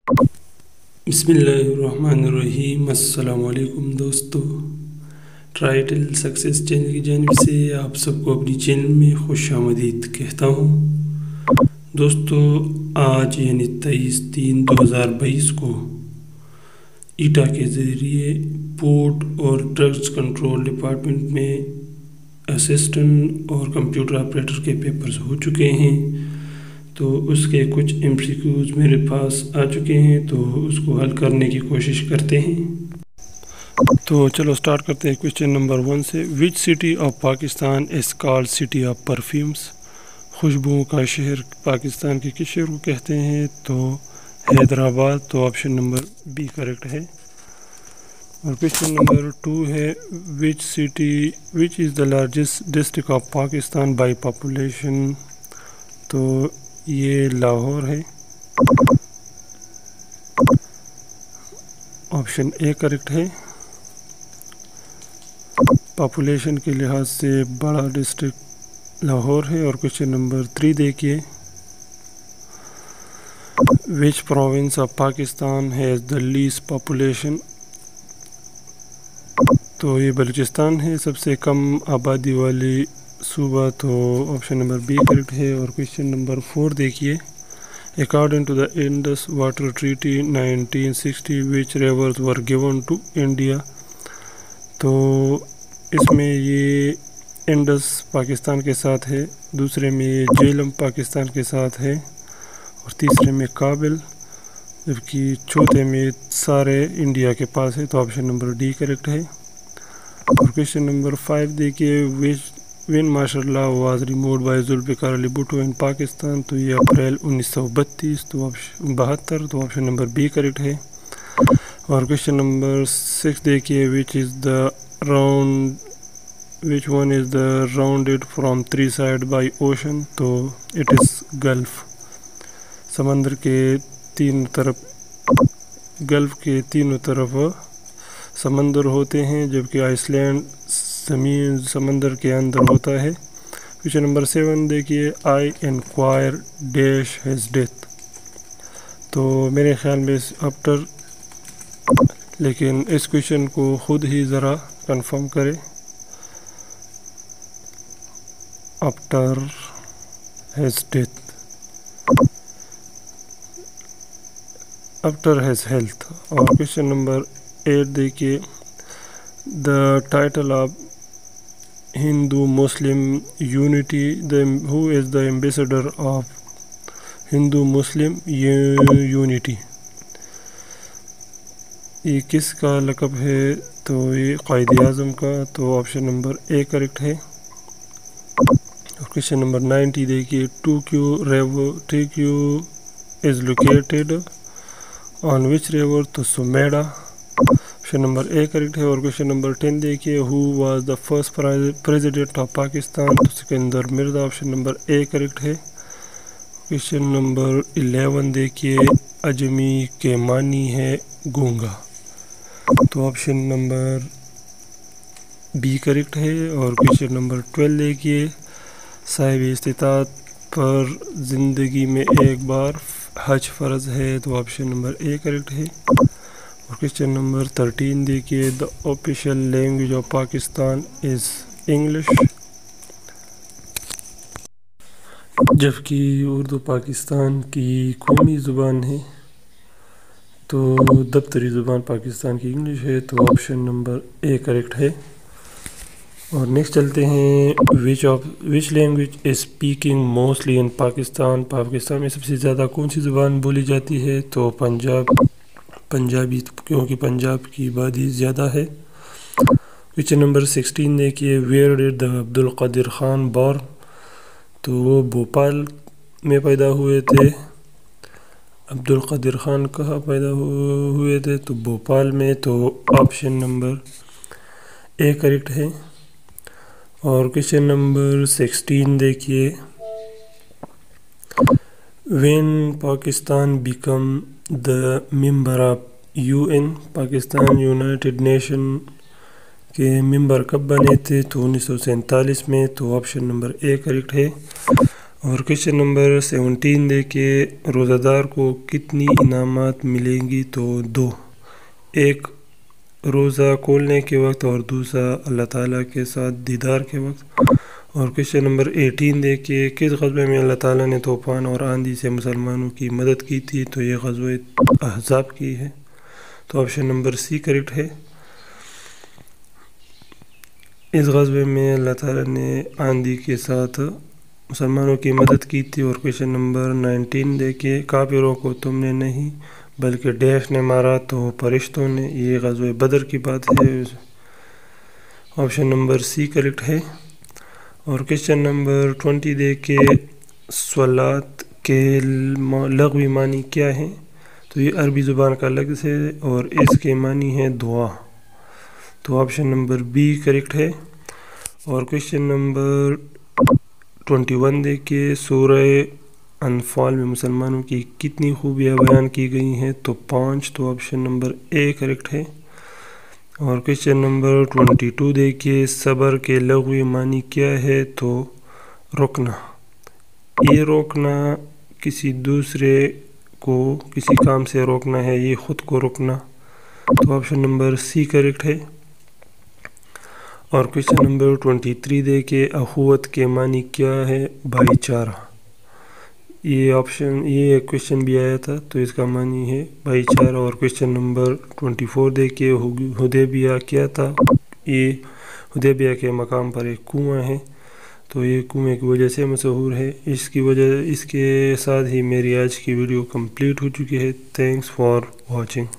بسم اللہ الرحمن الرحیم۔ السلام علیکم دوستو، ٹائٹل سکسیس چینل کی جانب سے آپ سب کو اپنی چینل میں خوش آمدید کہتا ہوں۔ دوستو، آج یعنی 23/3/2022 کو ایٹا کے ذریعے پورٹ اور ڈرگز کنٹرول ڈپارٹمنٹ میں اسسٹنٹ اور کمپیوٹر آپریٹر کے پیپرز ہو چکے ہیں، تو اس کے کچھ MCQs میرے پاس آ چکے ہیں، تو اس کو حل کرنے کی کوشش کرتے ہیں۔ تو چلو سٹارٹ کرتے ہیں کویسچن نمبر 1 سے۔ Which city of Pakistan is called city of perfumes? خوشبوؤں کا شہر پاکستان کے کس شہر کو کہتے ہیں؟ تو حیدرآباد۔ تو آپشن نمبر بی کریکٹ ہے۔ اور کویسچن نمبر 2 ہے، which is the largest district of Pakistan by population? تو یہ لاہور ہے۔ آپشن اے کریکٹ ہے، پاپولیشن کے لحاظ سے بڑا ڈسٹرکٹ لاہور ہے۔ اور کویسچن نمبر 3 دیکھیے، which province of Pakistan has the least population? تو یہ بلوچستان ہے، سب سے کم آبادی والی صوبہ۔ تو آپشن نمبر بی کریکٹ ہے۔ اور کویسچن نمبر 4 دیکھیے، according to the Indus water treaty 1960 which rivers were given to India? تو اس میں یہ انڈس پاکستان کے ساتھ ہے، دوسرے میں یہ جہلم پاکستان کے ساتھ ہے، اور تیسرے میں کابل، جبکہ چوتھے میں سارے انڈیا کے پاس ہے۔ تو آپشن نمبر ڈی کریکٹ ہے۔ اور کویسچن نمبر 5 دیکھیے، when martial law was removed by Zulfiqar Ali Bhutto in Pakistan? تو یہ اپریل 1932، تو 72۔ تو آپشن نمبر بی کریکٹ ہے۔ اور کویسچن نمبر 6 دیکھیے، which one is the rounded from 3 sides by ocean؟ تو it is گلف۔ سمندر کے گلف کے تینوں طرف سمندر ہوتے ہیں، جبکہ آئس لینڈ زمین سمندر کے اندر ہوتا ہے۔ کویسچن نمبر 7 دیکھیے، I enquire dash his death? تو میرے خیال میں آفٹر، لیکن اس کویسچن کو خود ہی ذرا کنفرم کرے۔ After his death, after his health. اور کویسچن نمبر 8 دیکھیے، the title of Hindu Muslim unity, who is the ambassador of Hindu Muslim unity? یہ کس کا لقب ہے؟ تو یہ قائد اعظم کا۔ تو آپشن نمبر اے کریکٹ ہے۔ اور کویسچن نمبر 90 دیکھیے، ٹو کیو is located on which river? تو سمیڑا۔ آپشن نمبر اے کریکٹ ہے۔ اور کویسچن نمبر 10 دیکھیے، who was the first president of Pakistan? تو Sikandar Mirza. Option number A correct ہے۔ کویسچن نمبر 11 دیکھیے، اجمی کے معنی ہے گونگا؟ تو آپشن نمبر بی کریکٹ ہے۔ اور کویسچن نمبر 12 دیکھیے، صاحب استطاعت پر زندگی میں ایک بار حج فرض ہے؟ تو آپشن نمبر اے کریکٹ ہے۔ اور کویسچن نمبر 13 دیکھیے، the official language of Pakistan is English? جبکہ اردو پاکستان کی قومی زبان ہے، تو دفتری زبان پاکستان کی انگلش ہے۔ تو آپشن نمبر اے کریکٹ ہے۔ اور نیکسٹ چلتے ہیں، which language is speaking mostly in Pakistan? Pakistan میں سب سے زیادہ کون سی زبان بولی جاتی ہے؟ تو پنجابی، کیونکہ پنجاب کی آبادی زیادہ ہے۔ کویسچن نمبر 16 دیکھیے، where did the Abdul Qadir Khan born? تو وہ بھوپال میں پیدا ہوئے تھے۔ عبد القادر خان کہاں پیدا ہوئے تھے؟ تو بھوپال میں۔ تو آپشن نمبر اے کریکٹ ہے۔ اور کویسچن نمبر 16 دیکھیے، when Pakistan became the member of UN؟ Pakistan United Nation کے ممبر کب بنے تھے؟ تو 1947 میں۔ تو آپشن نمبر اے کریکٹ ہے۔ اور کویشچن نمبر 17 دیکھیے روزہ دار کو کتنی انعامات ملیں گی؟ تو 2، ایک روزہ کھولنے کے وقت اور دوسرا اللہ تعالیٰ کے ساتھ دیدار کے وقت۔ اور کویشچن نمبر 18 دیکھیے کس غزوے میں اللہ تعالیٰ نے طوفان اور آندھی سے مسلمانوں کی مدد کی تھی؟ تو یہ غزوہ احزاب کی ہے، تو آپشن نمبر سی کریکٹ ہے۔ اس غزوے میں اللہ تعالیٰ نے آندھی کے ساتھ مسلمانوں کی مدد کی تھی۔ اور کویشچن نمبر 19 دیکھیے کافروں کو تم نے نہیں بلکہ ڈیش نے مارا تو فرشتوں نے، یہ غزوہ بدر کی بات ہے، آپشن نمبر سی کریکٹ ہے۔ اور کویشچن نمبر 20 دیکھیے صلات کے لغوی معنی کیا ہیں؟ تو یہ عربی زبان کا لفظ ہے اور اس کے معنی ہے دعا، تو آپشن نمبر بی کریکٹ ہے۔ اور کویشچن نمبر 21 دیکھیے سورہ انفال میں مسلمانوں کی کتنی خوبیاں بیان کی گئی ہیں؟ تو 5، تو آپشن نمبر اے کریکٹ ہے۔ اور کویشچن نمبر 22 دیکھیے صبر کے لغوی معنی کیا ہے؟ تو رکنا، یہ روکنا کسی دوسرے کو کسی کام سے روکنا ہے، یہ خود کو روکنا، تو آپشن نمبر سی کریکٹ ہے۔ اور کویشچن نمبر 23 دیکھیے اخوت کے معنی کیا ہے؟ بھائی چارہ، یہ کویشچن بھی آیا تھا تو اس کا معنی ہے بھائی چارہ۔ اور کویشچن نمبر 24 دیکھیے حدیبیہ کیا تھا؟ یہ حدیبیہ کے مقام پر ایک کنواں ہے، تو یہ کنویں کی وجہ سے مشہور ہے۔ اس کے ساتھ ہی میری آج کی ویڈیو کمپلیٹ ہو چکی ہے۔ Thanks for watching.